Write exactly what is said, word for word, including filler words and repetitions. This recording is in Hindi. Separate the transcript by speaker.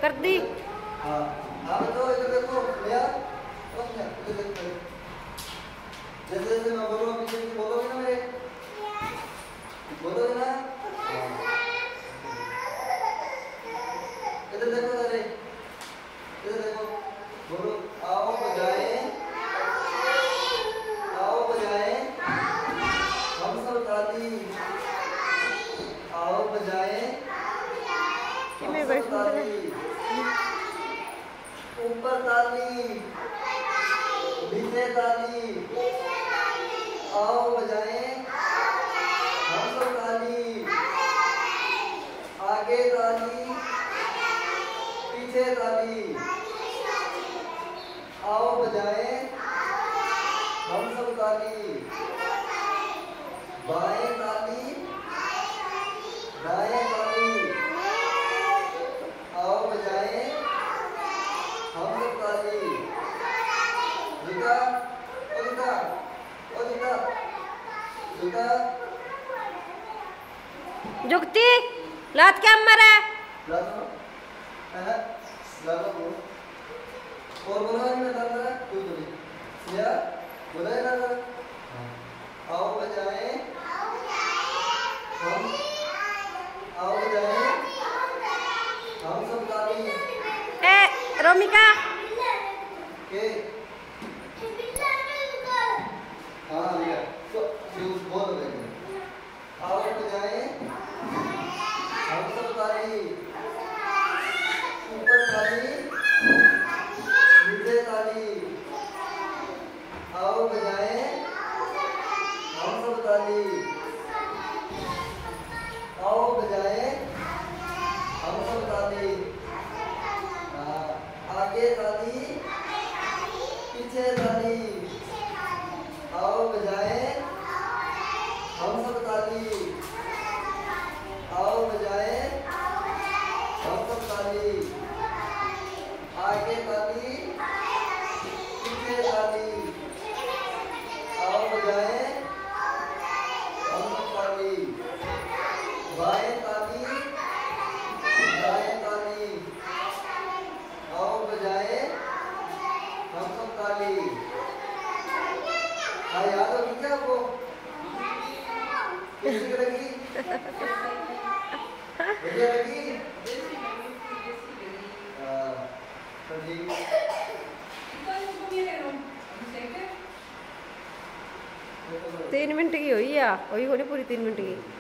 Speaker 1: कर दी।
Speaker 2: हाँ हाँ बच्चों इधर देखो भैया, इधर देखो, जैसे जैसे मैं बोलूँगा पीछे पीछे बोलोगे ना मेरे, बोलोगे ना? इधर देखो अरे, इधर देखो, बोलो आओ बजाएं, आओ बजाएं, हम सब ताली, आओ बजाएं, हम सब ताली, ऊपर ताली, नीचे ताली, आओ बजाएं, हम सब ताली, आगे ताली, पीछे ताली, आओ बजाएं, हम सब ताली, बाएं ताली, दाएं ताली, आओ बजाएं, हम सब ताली, गीता, ओ गीता, ओ गीता, गीता,
Speaker 1: जुगती लात क्या मरा है?
Speaker 2: लातो, है, लातो बोलो, और बोलो है ना लातो है, कोई बोली, या बोला है लातो, आओ बजाएं, हम, आओ बजाएं, हम सब ताली,
Speaker 1: ए रोमिका
Speaker 2: के, हाँ लिया, तो जो बोल रहे हैं, आओ बजाएं, हम सब ताली, ऊपर ताली, नीचे ताली, आओ बजाएं, हम सब ताली, आओ बजाएं, हम सब ताली, हाँ, आगे ताली, पीछे ताली, आओ बजाएं, हम सब ताली, आओ बजाएं, हम सब ताली, आगे ताली, पीछे ताली, आओ बजाएं, हम सब ताली, बाएं ताली, दाएं ताली, आओ बजाएं, हम सब ताली, हाँ याद होगी क्या आपको? कैसी लगी? बढ़िया लगी? हाँ, तो ठीक।
Speaker 1: तीन मिनट की हुई है, हुई होनी पूरी तीन मिनट की।